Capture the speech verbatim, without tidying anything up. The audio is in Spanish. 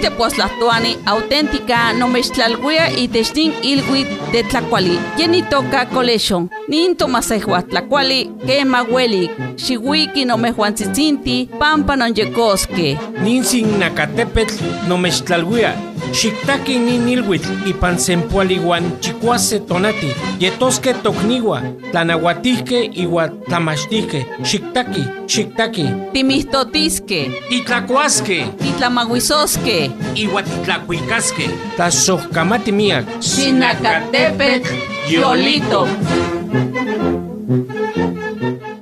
Ninte pues la tuani auténtica no mezclalguia y testing ilguit de tlacuali. Yeni toca collection. Ninto masejua tlacuali que magueli. Shiwiki no mejuantzitzinti pampa non yekoske. Ninsin Nacatepetl no mezclalguia. Xiktaki nin ilhuitl ipan sempualiuan chicuase tonati. Yetoske tokniwa. Tlanahuatihke iwa tlamachtique. Xiktaki, xiktaki. Timistotiske. Titlacuasque. Titlamaguisoske. Iwa titlacuicasque. Tlaxohkamati miak. Xinacatepetl, Yolito.